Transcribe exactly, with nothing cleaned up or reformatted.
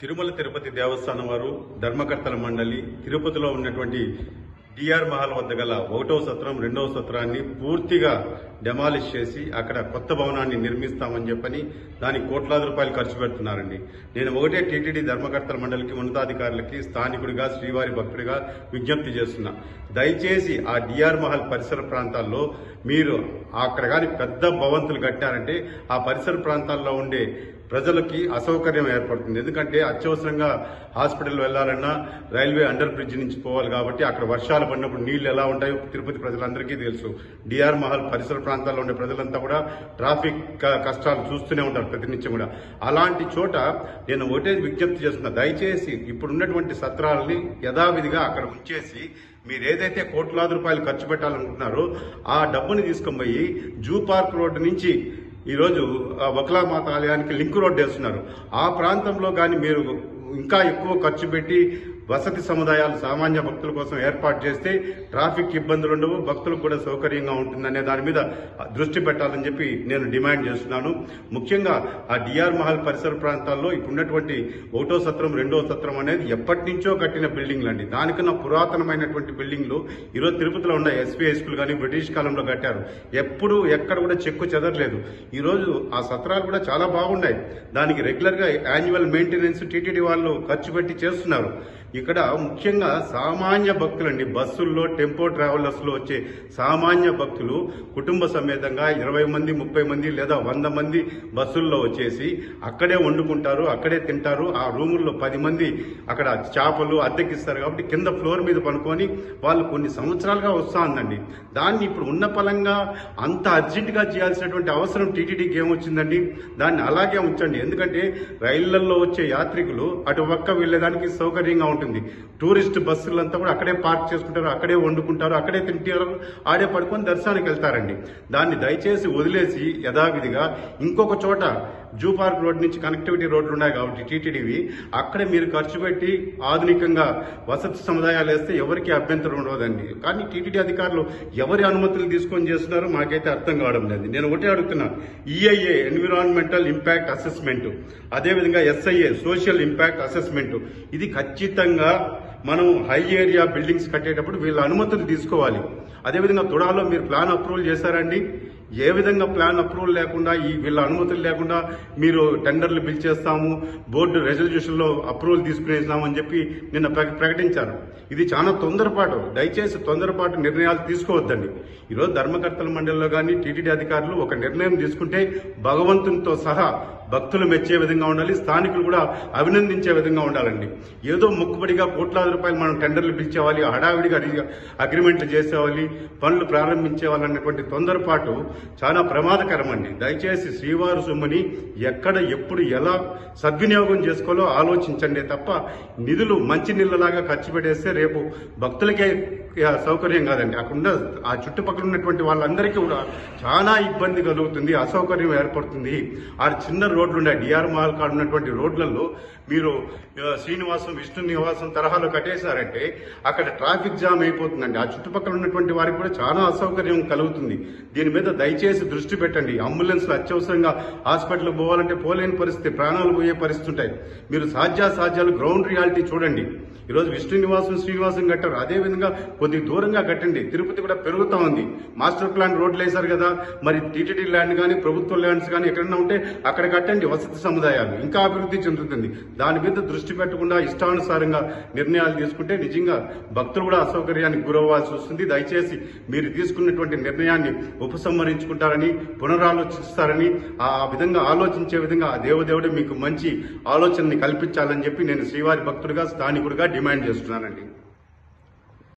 తిరుమల తిరుపతి దేవస్థానం వారు ధర్మకర్తల మండలి తిరుపతిలో ఉన్నటువంటి డిఆర్ మహల్ వద్ద గల ఒకటో సత్రం రెండవ సత్రాన్ని పూర్తిగా డెమాలిష్ చేసి అక్కడ కొత్త భవనాన్ని నిర్మిస్తామని చెప్పని దానికి కోట్లాది రూపాయలు ఖర్చు పెడుతున్నారండి. నేను ఒకటే టీటీడీ ధర్మకర్తల మండలికి ఉన్నతాధికారులకి స్థానికుడిగా శ్రీవారి భక్తుడిగా విజ్ఞప్తి చేస్తున్నా, దయచేసి ఆ డిఆర్ మహల్ పరిసర ప్రాంతాల్లో మీరు అక్కడ కానీ పెద్ద భవంతులు కట్టారంటే ఆ పరిసర ప్రాంతాల్లో ఉండే ప్రజలకి అసౌకర్యం ఏర్పడుతుంది. ఎందుకంటే అత్యవసరంగా హాస్పిటల్ వెళ్లాలన్నా రైల్వే అండర్ బ్రిడ్జ్ నుంచి పోవాలి కాబట్టి అక్కడ వర్షాలు పడినప్పుడు నీళ్లు ఎలా ఉంటాయో తిరుపతి ప్రజలందరికీ తెలుసు. డిఆర్ మహల్ పరిసర ప్రాంతాల్లో ఉండే ప్రజలంతా కూడా ట్రాఫిక్ కష్టాలు చూస్తూనే ఉంటారు ప్రతినిత్యం కూడా. అలాంటి చోట నేను ఒకటే విజ్ఞప్తి చేస్తున్నా, దయచేసి ఇప్పుడున్నటువంటి సత్రాలని యథావిధిగా అక్కడ ఉంచేసి మీరు ఏదైతే కోట్లాది రూపాయలు ఖర్చు పెట్టాలనుకుంటున్నారో ఆ డబ్బుని తీసుకొని పోయి జూ పార్క్ రోడ్డు నుంచి ఈరోజు వక్లామాత ఆలయానికి లింక్ రోడ్డు వేస్తున్నారు. ఆ ప్రాంతంలో కానీ మీరు ఇంకా ఎక్కువ ఖర్చు పెట్టి వసతి సముదాయాలు సామాన్య భక్తుల కోసం ఏర్పాటు చేస్తే ట్రాఫిక్ ఇబ్బందులు ఉండవు, భక్తులకు కూడా సౌకర్యంగా ఉంటుందనే దాని మీద దృష్టి పెట్టాలని చెప్పి నేను డిమాండ్ చేస్తున్నాను. ముఖ్యంగా ఆ డిఆర్ మహల్ పరిసర ప్రాంతాల్లో ఇప్పుడున్నటువంటి ఒకటో సత్రం రెండో సత్రం అనేది ఎప్పటి నుంచో కట్టిన బిల్డింగ్లు అండి. దానికన్నా పురాతనమైనటువంటి బిల్డింగ్లు ఈరోజు తిరుపతిలో ఉన్న ఎస్పీ హై స్కూల్ కానీ బ్రిటిష్ కాలంలో కట్టారు. ఎప్పుడు ఎక్కడ కూడా చెక్కు చెదరలేదు. ఈరోజు ఆ సత్రాలు కూడా చాలా బాగున్నాయి. దానికి రెగ్యులర్ గా యాన్యువల్ మెయింటెనెన్స్ టీటీడీ వాళ్ళు ఖర్చు పెట్టి చేస్తున్నారు. ఇక్కడ ముఖ్యంగా సామాన్య భక్తులండి, బస్సుల్లో టెంపో ట్రావెలర్స్ లో వచ్చే సామాన్య భక్తులు కుటుంబ సమేతంగా ఇరవై మంది ముప్పై మంది లేదా వంద మంది బస్సుల్లో వచ్చేసి అక్కడే వండుకుంటారు, అక్కడే తింటారు. ఆ రూముల్లో పది మంది అక్కడ చేపలు అద్దెకిస్తారు కాబట్టి కింద ఫ్లోర్ మీద పనుకొని వాళ్ళు కొన్ని సంవత్సరాలుగా వస్తా ఉందండి. దాన్ని ఇప్పుడు ఉన్న పలంగా అంత అర్జెంట్ గా చేయాల్సినటువంటి అవసరం టీటీడీకి ఏమొచ్చిందండి? దాన్ని అలాగే ఉంచండి. ఎందుకంటే రైళ్లలో వచ్చే యాత్రికులు అటు పక్క వెళ్లేదానికి సౌకర్యంగా ఉంటుంది. టూరిస్ట్ బస్సులంతా కూడా అక్కడే పార్క్ చేసుకుంటారు, అక్కడే వండుకుంటారు, అక్కడే తింటారు, ఆడే పడుకొని దర్శనానికి వెళ్తారండి. దాన్ని దయచేసి వదిలేసి యథావిధిగా ఇంకొక చోట జూ పార్క్ రోడ్ నుంచి కనెక్టివిటీ రోడ్లు ఉన్నాయి కాబట్టి టీటీడీవి అక్కడే మీరు ఖర్చు పెట్టి ఆధునికంగా వసతి సముదాయాలు వేస్తే ఎవరికి అభ్యంతరం ఉండదండి. కానీ టీటీడీ అధికారులు ఎవరి అనుమతులు తీసుకొని చేస్తున్నారో మాకైతే అర్థం కావడం లేదు. నేను ఒకటే అడుగుతున్నా, ఈఐఏ ఎన్విరాన్మెంటల్ ఇంపాక్ట్ అసెస్మెంట్, అదేవిధంగా ఎస్ఐఏ సోషల్ ఇంపాక్ట్ అసెస్మెంట్, ఇది ఖచ్చితంగా మనం హై ఏరియా బిల్డింగ్స్ కట్టేటప్పుడు వీళ్ళ అనుమతులు తీసుకోవాలి. అదేవిధంగా తుడాలో మీరు ప్లాన్ అప్రూవల్ చేశారండి? ఏ విధంగా ప్లాన్ అప్రూవల్ లేకుండా ఈ వీళ్ళ అనుమతులు లేకుండా మీరు టెండర్లు బిల్ చేస్తాము, బోర్డు రెజల్యూషన్ లో అప్రూవల్ తీసుకునేస్తాము అని చెప్పి నిన్న ప్రకటించారు. ఇది చాలా తొందరపాటు. దయచేసి తొందరపాటు నిర్ణయాలు తీసుకోవద్దండి. ఈరోజు ధర్మకర్తల మండలిలో కానీ టీటీడీ అధికారులు ఒక నిర్ణయం తీసుకుంటే భగవంతునితో సహా భక్తులు మెచ్చే విధంగా ఉండాలి, స్థానికులు కూడా అభినందించే విధంగా ఉండాలండి. ఏదో మొక్కుబడిగా కోట్లాది రూపాయలు మనం టెండర్లు పిలిచేవాలి, హడావిడిగా అగ్రిమెంట్లు చేసేవాలి, పనులు ప్రారంభించేవాలన్నటువంటి తొందరపాటు చాలా ప్రమాదకరం అండి. దయచేసి శ్రీవారి సొమ్ముని ఎక్కడ ఎప్పుడు ఎలా సద్వినియోగం చేసుకోవాలో ఆలోచించండి తప్ప నిధులు మంచి నీళ్ళలాగా ఖర్చు పెట్టేస్తే రేపు భక్తులకే సౌకర్యం కాదండి, అక్కడ ఆ చుట్టుపక్కల ఉన్నటువంటి వాళ్ళందరికీ కూడా చాలా ఇబ్బంది కలుగుతుంది, అసౌకర్యం ఏర్పడుతుంది. ఆ చిన్న రోడ్లు ఉన్నాయి, డిఆర్ మహల్ కాడ ఉన్నటువంటి రోడ్లలో మీరు శ్రీనివాసం విష్ణు నివాసం తరహాలో కట్టేశారంటే అక్కడ ట్రాఫిక్ జామ్ అయిపోతుందండి. ఆ చుట్టుపక్కల ఉన్నటువంటి వారికి కూడా చాలా అసౌకర్యం కలుగుతుంది. దీని మీద దయచేసి దృష్టి పెట్టండి. అంబులెన్స్లు అత్యవసరంగా హాస్పిటల్కి పోవాలంటే పోలేని పరిస్థితి, ప్రాణాలు పోయే పరిస్థితి ఉంటాయి. మీరు సాధ్యాసాధ్యాలు గ్రౌండ్ రియాలిటీ చూడండి. ఈరోజు విష్ణు నివాసం శ్రీనివాసం కట్టారు, అదేవిధంగా కొద్ది దూరంగా కట్టండి. తిరుపతి కూడా పెరుగుతా ఉంది. మాస్టర్ ప్లాన్ రోడ్లు వేశారు కదా, మరి టీటీడీ ల్యాండ్ కానీ ప్రభుత్వ ల్యాండ్స్ కానీ ఎక్కడన్నా ఉంటే అక్కడ కట్టండి వసతి సముదాయాలు, ఇంకా అభివృద్ధి చెందుతుంది. దాని మీద దృష్టి పెట్టకుండా ఇష్టానుసారంగా నిర్ణయాలు తీసుకుంటే నిజంగా భక్తులు కూడా అసౌకర్యానికి గురవ్వాల్సి వస్తుంది. దయచేసి మీరు తీసుకున్నటువంటి నిర్ణయాన్ని ఉపసంహరించుకుంటారని, పునరాలోచిస్తారని, ఆ విధంగా ఆలోచించే విధంగా ఆ దేవదేవుడే మీకు మంచి ఆలోచనని కల్పించాలని చెప్పి నేను శ్రీవారి భక్తుడిగా స్థానికుడిగా డిమాండ్ చేస్తున్నానండి.